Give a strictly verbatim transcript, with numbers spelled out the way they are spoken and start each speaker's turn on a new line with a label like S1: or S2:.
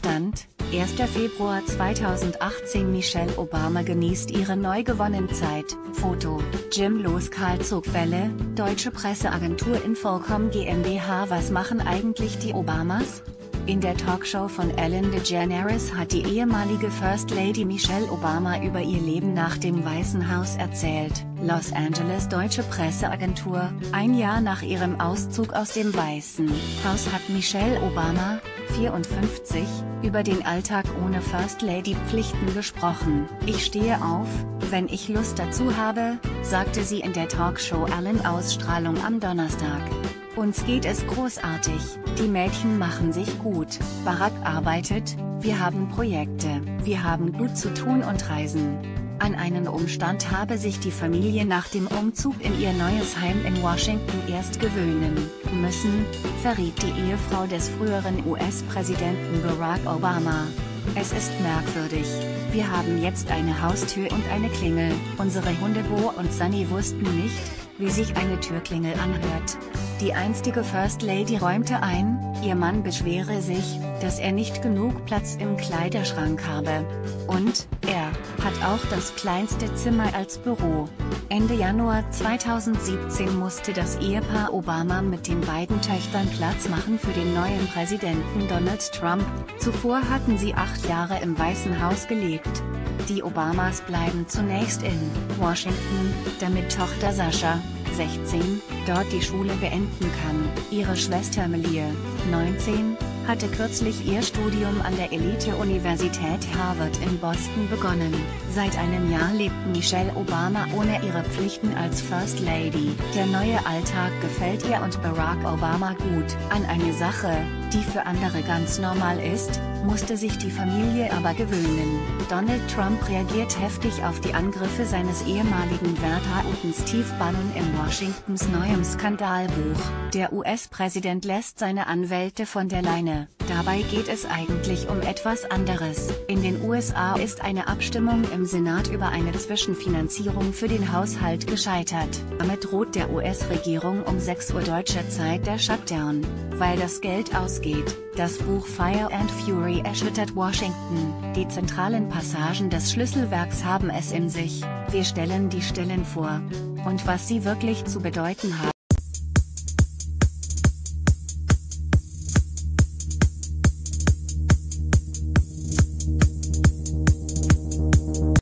S1: Stand, erster Februar zweitausendachtzehn. Michelle Obama genießt ihre neu gewonnene Zeit. Foto: Jim Los-Karlzog-Quelle, Deutsche Presseagentur Infocom GmbH. Was machen eigentlich die Obamas? In der Talkshow von Ellen DeGeneres hat die ehemalige First Lady Michelle Obama über ihr Leben nach dem Weißen Haus erzählt. Los Angeles. Deutsche Presseagentur: Ein Jahr nach ihrem Auszug aus dem Weißen Haus hat Michelle Obama, vierundfünfzig, über den Alltag ohne First Lady Pflichten gesprochen. Ich stehe auf, wenn ich Lust dazu habe, sagte sie in der Talkshow Ellen Ausstrahlung am Donnerstag. Uns geht es großartig, die Mädchen machen sich gut, Barack arbeitet, wir haben Projekte, wir haben gut zu tun und reisen. An einen Umstand habe sich die Familie nach dem Umzug in ihr neues Heim in Washington erst gewöhnen müssen, verriet die Ehefrau des früheren U S-Präsidenten Barack Obama. Es ist merkwürdig. Wir haben jetzt eine Haustür und eine Klingel. Unsere Hunde Bo und Sunny wussten nicht, wie sich eine Türklingel anhört. Die einstige First Lady räumte ein, ihr Mann beschwere sich, dass er nicht genug Platz im Kleiderschrank habe. Und, er hat auch das kleinste Zimmer als Büro. Ende Januar zweitausendsiebzehn musste das Ehepaar Obama mit den beiden Töchtern Platz machen für den neuen Präsidenten Donald Trump. Zuvor hatten sie acht Jahre im Weißen Haus gelebt. Die Obamas bleiben zunächst in Washington, damit Tochter Sascha, sechzehn, dort die Schule beenden kann. Ihre Schwester Melia, neunzehn, hatte kürzlich ihr Studium an der Elite-Universität Harvard in Boston begonnen. Seit einem Jahr lebt Michelle Obama ohne ihre Pflichten als First Lady. Der neue Alltag gefällt ihr und Barack Obama gut. An eine Sache, die für andere ganz normal ist, musste sich die Familie aber gewöhnen. Donald Trump reagiert heftig auf die Angriffe seines ehemaligen Vertrauten Steve Bannon in Washingtons neuem Skandalbuch. Der U S-Präsident lässt seine Anwälte von der Leine. Dabei geht es eigentlich um etwas anderes. In den U S A ist eine Abstimmung im Senat über eine Zwischenfinanzierung für den Haushalt gescheitert. Damit droht der U S-Regierung um sechs Uhr deutscher Zeit der Shutdown, weil das Geld ausgeht. Das Buch Fire and Fury erschüttert Washington. Die zentralen Passagen des Schlüsselwerks haben es in sich. Wir stellen die Stellen vor. Und was sie wirklich zu bedeuten haben.